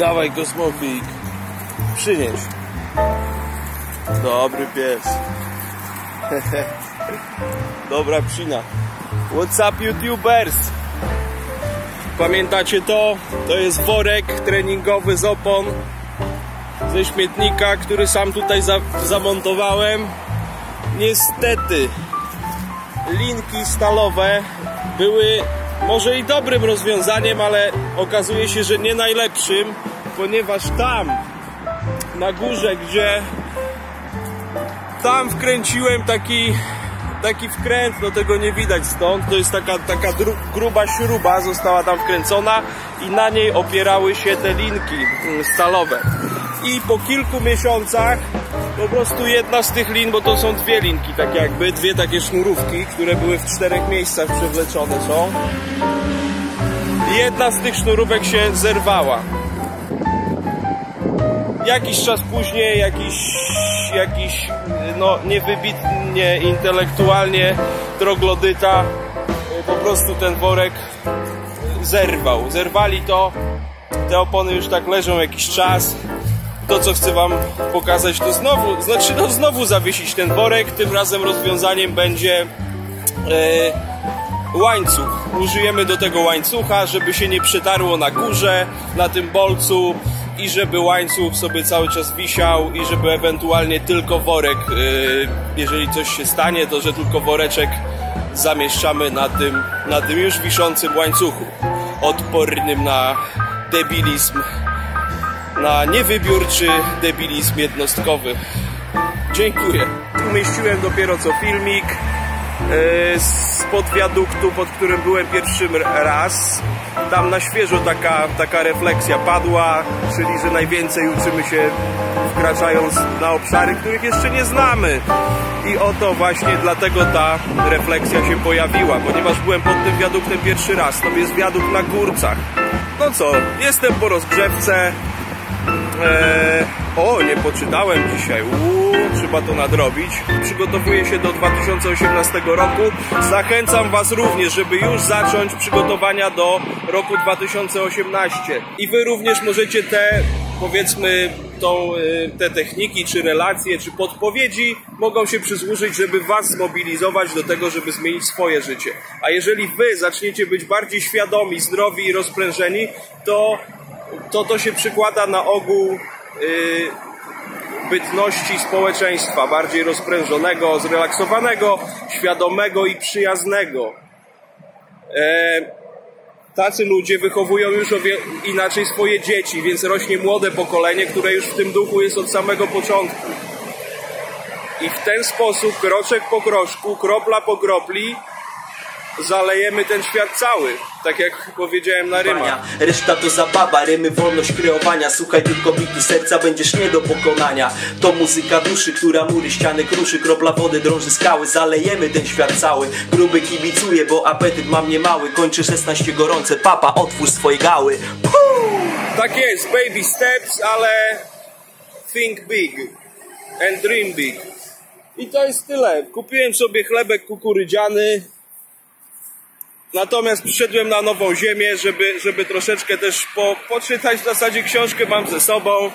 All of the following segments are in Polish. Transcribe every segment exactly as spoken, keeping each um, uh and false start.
Dawaj, kosmofik. Przynieś. Dobry pies. Dobra psina. What's up, YouTubers? Pamiętacie to? To jest worek treningowy z opon ze śmietnika, który sam tutaj za zamontowałem. Niestety linki stalowe były może i dobrym rozwiązaniem, ale okazuje się, że nie najlepszym, ponieważ tam na górze, gdzie tam wkręciłem taki taki wkręt, no tego nie widać stąd, to jest taka, taka gruba śruba została tam wkręcona i na niej opierały się te linki stalowe. I po kilku miesiącach po prostu jedna z tych lin, bo to są dwie linki, tak jakby, dwie takie sznurówki, które były w czterech miejscach przewleczone są. Jedna z tych sznurówek się zerwała. Jakiś czas później jakiś, jakiś no niewybitnie intelektualnie troglodyta po prostu ten worek zerwał. Zerwali to, te opony już tak leżą jakiś czas. To, co chcę wam pokazać, to znowu, znaczy no znowu zawiesić ten worek. Tym razem rozwiązaniem będzie e, łańcuch. Użyjemy do tego łańcucha, żeby się nie przetarło na górze, na tym bolcu i żeby łańcuch sobie cały czas wisiał i żeby ewentualnie tylko worek, e, jeżeli coś się stanie, to że tylko woreczek zamieszczamy na tym, na tym już wiszącym łańcuchu, odpornym na debilizm, na niewybiórczy debilizm jednostkowy. Dziękuję. Umieściłem dopiero co filmik yy, spod wiaduktu, pod którym byłem pierwszy raz. Tam na świeżo taka, taka refleksja padła, czyli że najwięcej uczymy się wkraczając na obszary, których jeszcze nie znamy. I oto właśnie dlatego ta refleksja się pojawiła, ponieważ byłem pod tym wiaduktem pierwszy raz. To jest wiadukt na Górcach. No co, jestem po rozgrzewce. Eee, o, nie poczytałem dzisiaj. Uuu, trzeba to nadrobić. Przygotowuję się do dwa tysiące osiemnastego roku. Zachęcam was również, żeby już zacząć przygotowania do roku dwa tysiące osiemnastego. I wy również możecie te, powiedzmy, tą, te techniki, czy relacje, czy podpowiedzi mogą się przysłużyć, żeby was zmobilizować do tego, żeby zmienić swoje życie. A jeżeli wy zaczniecie być bardziej świadomi, zdrowi i rozprężeni, to to to się przykłada na ogół yy, bytności społeczeństwa, bardziej rozprężonego, zrelaksowanego, świadomego i przyjaznego. E, tacy ludzie wychowują już o wie, inaczej swoje dzieci, więc rośnie młode pokolenie, które już w tym duchu jest od samego początku. I w ten sposób, kroczek po kroczku, kropla po kropli, zalejemy ten świat cały, tak jak powiedziałem na rymach. Reszta to zabawa, rymy, wolność kreowania. Słuchaj tylko bitu serca, będziesz nie do pokonania. To muzyka duszy, która mury, ściany kruszy. Kropla wody drąży skały, zalejemy ten świat cały. Gruby kibicuje, bo apetyt mam niemały. Kończy szesnaście gorące, papa, otwórz swoje gały. Puh! Tak jest, baby steps, ale think big and dream big. I to jest tyle. Kupiłem sobie chlebek kukurydziany. Natomiast przyszedłem na nową ziemię, żeby, żeby troszeczkę też po, poczytać. W zasadzie książkę mam ze sobą.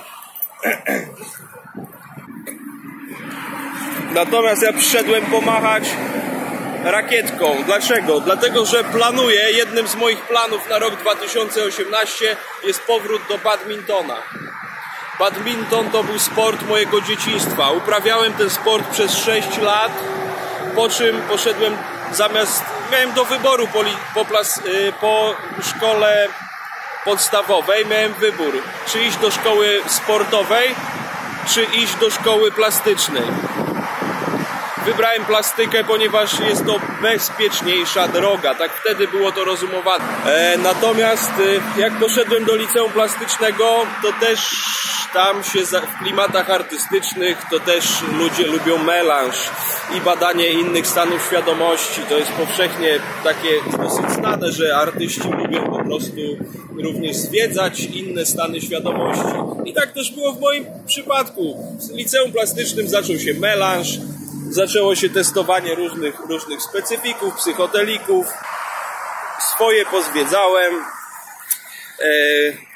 Natomiast ja przyszedłem pomachać rakietką. Dlaczego? Dlatego, że planuję, jednym z moich planów na rok dwa tysiące osiemnasty jest powrót do badmintona. Badminton to był sport mojego dzieciństwa. Uprawiałem ten sport przez sześć lat, po czym poszedłem zamiast... Miałem do wyboru po, po, plas, po szkole podstawowej, miałem wybór, czy iść do szkoły sportowej, czy iść do szkoły plastycznej. Wybrałem plastykę, ponieważ jest to bezpieczniejsza droga, tak wtedy było to rozumowane. E, natomiast e, jak poszedłem do liceum plastycznego, to też tam się za, w klimatach artystycznych, to też ludzie lubią melanż i badanie innych stanów świadomości. To jest powszechnie takie dosyć znane, że artyści lubią po prostu również zwiedzać inne stany świadomości. I tak też było w moim przypadku. W liceum plastycznym zaczął się melanż, zaczęło się testowanie różnych, różnych specyfików, psychotelików. Swoje pozwiedzałem,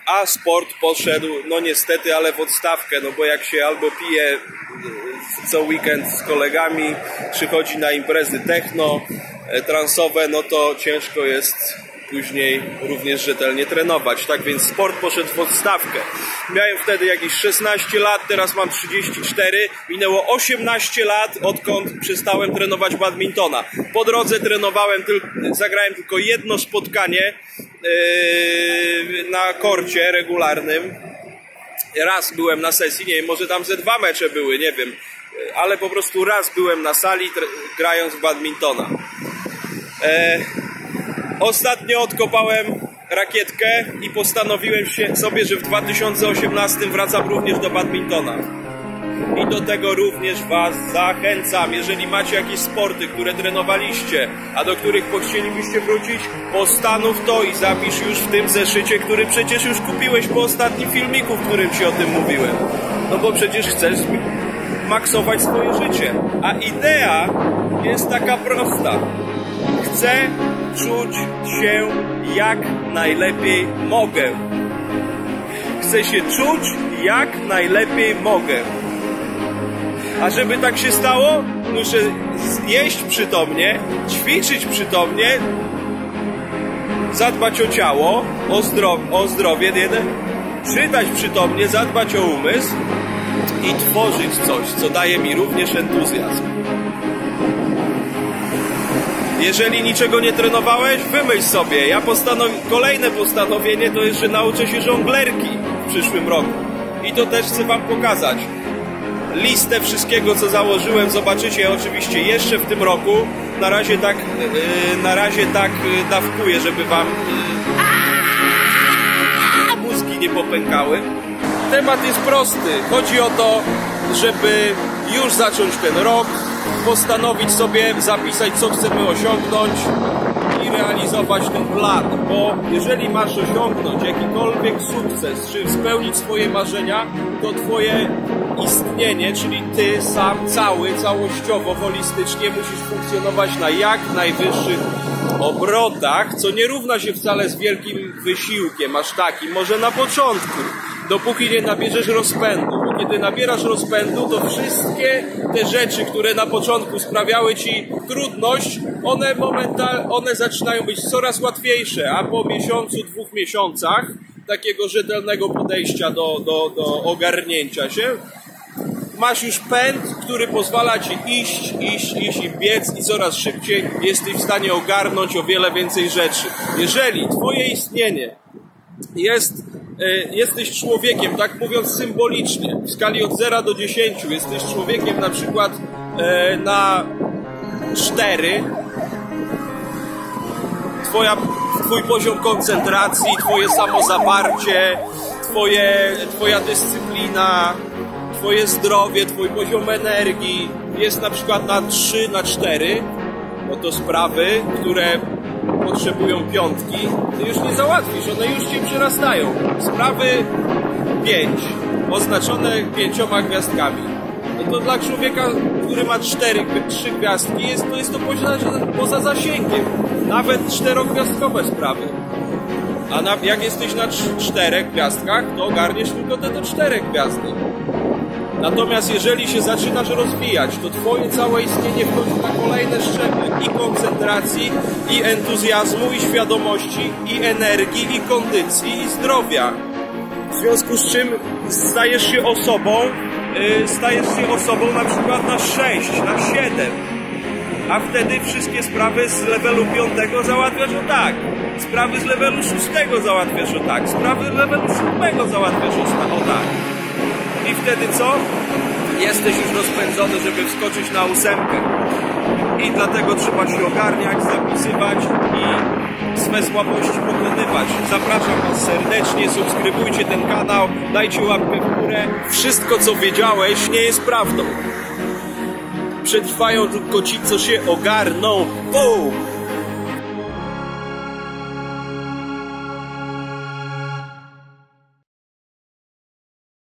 a sport poszedł, no niestety, ale w odstawkę, no bo jak się albo pije co weekend z kolegami, czy chodzi na imprezy techno, transowe, no to ciężko jest później również rzetelnie trenować. Tak więc sport poszedł w odstawkę. Miałem wtedy jakieś szesnaście lat, teraz mam trzydzieści cztery. Minęło osiemnaście lat, odkąd przestałem trenować badmintona. Po drodze trenowałem, tylko, zagrałem tylko jedno spotkanie yy, na korcie regularnym. Raz byłem na sesji, nie wiem, może tam ze dwa mecze były, nie wiem. Ale po prostu raz byłem na sali grając w badmintona. E, ostatnio odkopałem rakietkę i postanowiłem się sobie, że w dwa tysiące osiemnastym wracam również do badmintona. I do tego również Was zachęcam. Jeżeli macie jakieś sporty, które trenowaliście, a do których chcielibyście wrócić, postanów to i zapisz już w tym zeszycie, który przecież już kupiłeś po ostatnim filmiku, w którym Ci o tym mówiłem. No bo przecież chcesz maksować swoje życie. A idea jest taka prosta. Chcę czuć się jak najlepiej mogę. Chcę się czuć jak najlepiej mogę. A żeby tak się stało, muszę jeść przytomnie, ćwiczyć przytomnie, zadbać o ciało, o, zdrow o zdrowie, czytać przytomnie, zadbać o umysł i tworzyć coś, co daje mi również entuzjazm. Jeżeli niczego nie trenowałeś, wymyśl sobie. Ja postanowi kolejne postanowienie to jest, że nauczę się żonglerki w przyszłym roku. I to też chcę Wam pokazać. Listę wszystkiego, co założyłem, zobaczycie oczywiście jeszcze w tym roku. Na razie tak, yy, na razie tak yy, dawkuję, żeby Wam yy, mózgi nie popękały. Temat jest prosty. Chodzi o to, żeby już zacząć ten rok, postanowić sobie, zapisać, co chcemy osiągnąć i realizować ten plan, bo jeżeli masz osiągnąć jakikolwiek sukces, czy spełnić swoje marzenia, to Twoje istnienie, czyli Ty sam, cały, całościowo, holistycznie musisz funkcjonować na jak najwyższych obrotach, co nie równa się wcale z wielkim wysiłkiem, aż takim, może na początku, dopóki nie nabierzesz rozpędu. Bo kiedy nabierasz rozpędu, to wszystkie te rzeczy, które na początku sprawiały Ci trudność, one momentalnie, one zaczynają być coraz łatwiejsze, a po miesiącu, dwóch miesiącach takiego rzetelnego podejścia do, do, do ogarnięcia się, masz już pęd, który pozwala Ci iść, iść, iść i biec i coraz szybciej jesteś w stanie ogarnąć o wiele więcej rzeczy. Jeżeli Twoje istnienie jest, y, jesteś człowiekiem, tak mówiąc symbolicznie, w skali od zera do dziesięciu, jesteś człowiekiem na przykład y, na cztery, Twoja, Twój poziom koncentracji, Twoje samozaparcie, twoje, Twoja dyscyplina, Twoje zdrowie, Twój poziom energii jest na przykład na trzy, na cztery, no to sprawy, które potrzebują piątki, Ty już nie załatwisz, one już Cię przerastają. Sprawy pięć, oznaczone pięcioma gwiazdkami. No to dla człowieka, który ma cztery, trzy gwiazdki, jest to, jest to poza, poza zasięgiem. Nawet czterogwiazdkowe sprawy. A na, jak jesteś na czterech gwiazdkach, to ogarniesz tylko te do czterech gwiazdek. Natomiast jeżeli się zaczynasz rozwijać, to Twoje całe istnienie wchodzi na kolejne szczeble i koncentracji, i entuzjazmu, i świadomości, i energii, i kondycji, i zdrowia. W związku z czym stajesz się osobą, yy, stajesz się osobą na przykład na sześć, na siedem. A wtedy wszystkie sprawy z levelu piątego załatwiasz o tak. Sprawy z levelu szóstego załatwiasz o tak. Sprawy z levelu siódmego załatwiasz o tak. I wtedy co? Jesteś już rozpędzony, żeby wskoczyć na ósemkę. I dlatego trzeba się ogarniać, zapisywać i swe słabości pokonywać. Zapraszam Was serdecznie, subskrybujcie ten kanał, dajcie łapkę w górę. Wszystko, co wiedziałeś, nie jest prawdą. Przetrwają tylko ci, co się ogarną. Bum!